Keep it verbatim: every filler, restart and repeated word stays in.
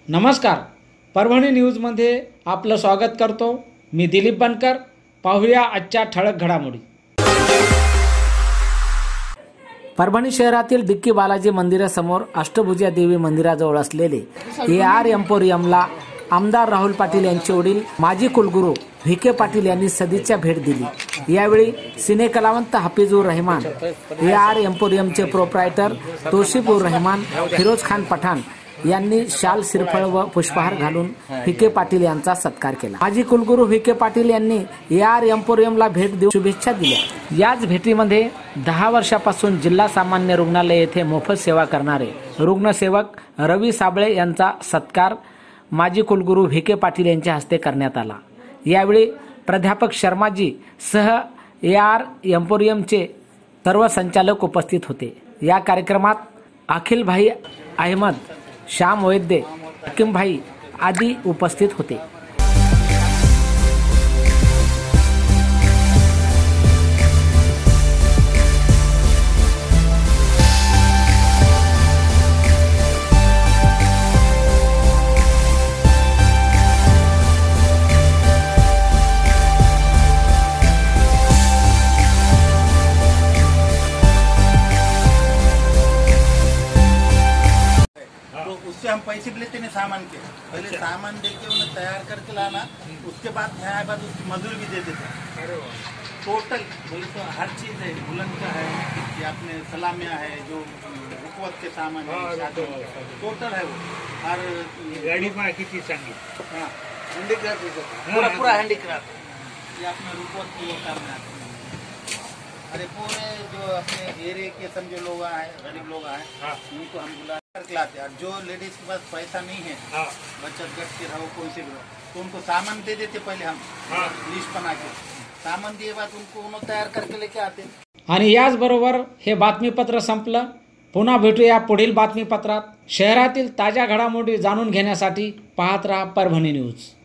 नमस्कार, परभणी न्यूजमध्ये आपलं स्वागत करतो। मी दिलीप बनकर। पाहूया आजच्या ठळक घडामोडी। परभणी शहरातील डिक्की बालाजी मंदिरासमोर अष्टभुजा देवी मंदिराजवळ असलेले ए आर एम्पोरियमला आमदार राहुल पाटील यांचे वडील माजी कुलगुरू व्ही के पाटील यांनी सदिच्छा भेट दिली। यावेळी सिनेकलावंत हाफिजुर रहमान, ए आर एम्पोरियमचे प्रोप्रायटर तौसिफुर रहमान, फिरोज खान पठाण यांनी शाल, श्रीफळ व पुष्पहार घालून व्ही के पाटील यांचा सत्कार केला। माजी कुलगुरू व्ही के पाटील यांनी ए आर एम्पोरियमला भेट देऊन शुभेच्छा दिल्या। याच भेटीमध्ये दहा वर्षापासून जिल्हा सामान्य रुग्णालय येथे मोफत सेवा करणारे रुग्णसेवक रवी साबळे यांचा सत्कार माजी कुलगुरू व्ही के पाटील यांच्या हस्ते करण्यात आला। यावेळी प्राध्यापक शर्माजी सह ए आर एम्पोरियमचे सर्व संचालक उपस्थित होते। या कार्यक्रमात अखिल भाई अहमद, श्याम वैद्य, हकीम भाई आदी उपस्थित होते। उससे हम पैसे भी लेते नहीं सामान के, पहले सामान देके उन्हें तैयार करके लाना, उसके बाद यहाँ बाद उसकी मजदूरी भी दे देते। टोटल बोले तो हर चीज़ है, बुलंद का है कि आपने सलामिया है, जो हुकूमत के सामान है, टोटल है वो। और गाड़ी में कितनी संगी हाँ हैंडीक्राफ्ट, पूरा पूरा हैंडीक्राफ्ट ये अपने हुकूमत की वो काम है। अरे पूरे जो अपने एरिया के समझो लोग आए, गरीब लोग आए, उनको हम बुला कर लाते। और जो लेडीज के पास पैसा नहीं है, बचत गट के रहो कोई से भी रहो, तो उनको सामान दे देते। पहले हम लिस्ट बना के सामान दिए बाद उनको उन्होंने तैयार करके लेके आते। आणि याच बरोबर हे बातमीपत्र संपलं। पुन्हा भेटूया पुढील बातमीपत्रात। शहरातील ताज्या घडामोडी जाणून घेण्यासाठी पाहत रहा परभणी न्यूज।